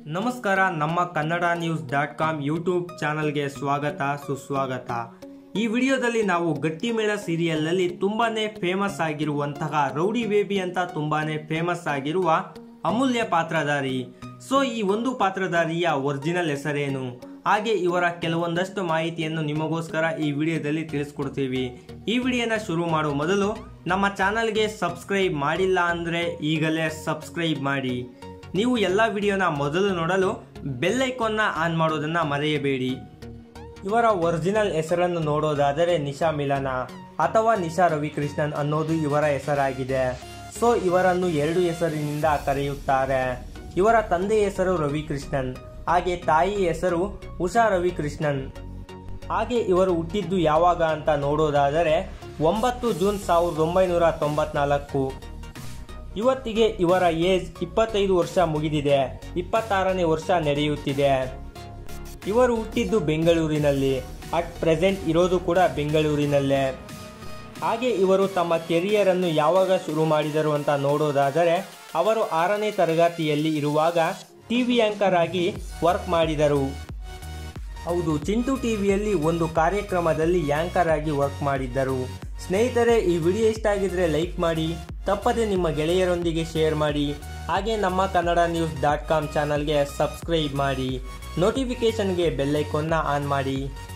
ನಮಸ್ಕಾರ, ನಮ್ಮ Kannada news .com YouTube ಚಾನಲ್ಗೆ ಸ್ವಾಗತ ಸುಸ್ವಾಗತ. ಈ ವಿಡಿಯೋದಲ್ಲಿ ನಾವು ಗಟ್ಟಿಮೇಳ ಸೀರಿಯಲ್ನಲ್ಲಿ ತುಂಬಾನೇ ಫೇಮಸ್ ಆಗಿರುವಂತಹ ರೌಡಿ ಬೇಬಿ ಅಂತ ತುಂಬಾನೇ ಫೇಮಸ್ ಆಗಿರುವ ಅಮೂಲ್ಯ ಪಾತ್ರಧಾರಿ. ಸೊ ಈ ಒಂದು ಪಾತ್ರಧಾರಿಯ ಒರಿಜಿನಲ್ ಹೆಸರೇನು, ಹಾಗೆ ಇವರ ಕೆಲವೊಂದಷ್ಟು ಮಾಹಿತಿಯನ್ನು ನಿಮಗೋಸ್ಕರ ಈ ವಿಡಿಯೋದಲ್ಲಿ ತಿಳಿಸ್ಕೊಡ್ತೀವಿ. ಈ ವಿಡಿಯೋನ ಶುರು ಮಾಡುವ ಮೊದಲು ನಮ್ಮ ಚಾನಲ್ಗೆ ಸಬ್ಸ್ಕ್ರೈಬ್ ಮಾಡಿಲ್ಲ ಅಂದರೆ ಈಗಲೇ ಸಬ್ಸ್ಕ್ರೈಬ್ ಮಾಡಿ. ನೀವು ಎಲ್ಲ ವಿಡಿಯೋನ ಮೊದಲು ನೋಡಲು ಬೆಲ್ ಐಕಾನ್ನ ಆನ್ ಮಾಡೋದನ್ನ ಮರೆಯಬೇಡಿ. ಇವರ ಒರಿಜಿನಲ್ ಹೆಸರನ್ನು ನೋಡೋದಾದರೆ ನಿಶಾ ಮಿಲನ ಅಥವಾ ನಿಶಾ ರವಿಕೃಷ್ಣನ್ ಅನ್ನೋದು ಇವರ ಹೆಸರಾಗಿದೆ. ಸೊ ಇವರನ್ನು ಎರಡು ಹೆಸರಿನಿಂದ ಕರೆಯುತ್ತಾರೆ. ಇವರ ತಂದೆ ಹೆಸರು ರವಿಕೃಷ್ಣನ್, ಹಾಗೆ ತಾಯಿ ಹೆಸರು ಉಷಾ ರವಿಕೃಷ್ಣನ್. ಹಾಗೆ ಇವರು ಹುಟ್ಟಿದ್ದು ಯಾವಾಗ ಅಂತ ನೋಡೋದಾದರೆ 9 ಜೂನ್ 1994. ಇವತ್ತಿಗೆ ಇವರ ಏಜ್ 25 ವರ್ಷ ಮುಗಿದಿದೆ, 26ನೇ ವರ್ಷ ನಡೆಯುತ್ತಿದೆ. ಇವರು ಹುಟ್ಟಿದ್ದು ಬೆಂಗಳೂರಿನಲ್ಲಿ, ಅಟ್ ಪ್ರೆಸೆಂಟ್ ಇರೋದು ಕೂಡ ಬೆಂಗಳೂರಿನಲ್ಲೇ. ಹಾಗೆ ಇವರು ತಮ್ಮ ಕೆರಿಯರ್ ಅನ್ನು ಯಾವಾಗ ಶುರು ಮಾಡಿದರು ಅಂತ ನೋಡೋದಾದರೆ ಅವರು 6ನೇ ತರಗತಿಯಲ್ಲಿ ಇರುವಾಗ ಟಿವಿ ಆಂಕರ್ ಆಗಿ ವರ್ಕ್ ಮಾಡಿದರು. ಹೌದು, ಚಿಂಟು ಟಿವಿಯಲ್ಲಿ ಒಂದು ಕಾರ್ಯಕ್ರಮದಲ್ಲಿ ಆಂಕರ್ ಆಗಿ ವರ್ಕ್ ಮಾಡಿದ್ದರು. ಸ್ನೇಹಿತರೆ, ಈ ವಿಡಿಯೋ ಇಷ್ಟ ಆಗಿದ್ರೆ ಲೈಕ್ ಮಾಡಿ, ತಪ್ಪದೆ ನಿಮ್ಮ ಗೆಳೆಯರೊಂದಿಗೆ ಶೇರ್ ಮಾಡಿ, ಹಾಗೆ ನಮ್ಮ ಕನ್ನಡ ನ್ಯೂಸ್ .com ಚಾನಲ್ಗೆ ಸಬ್ಸ್ಕ್ರೈಬ್ ಮಾಡಿ, ನೋಟಿಫಿಕೇಶನ್ಗೆ ಬೆಲ್ ಐಕಾನ್ನ ಆನ್ ಮಾಡಿ.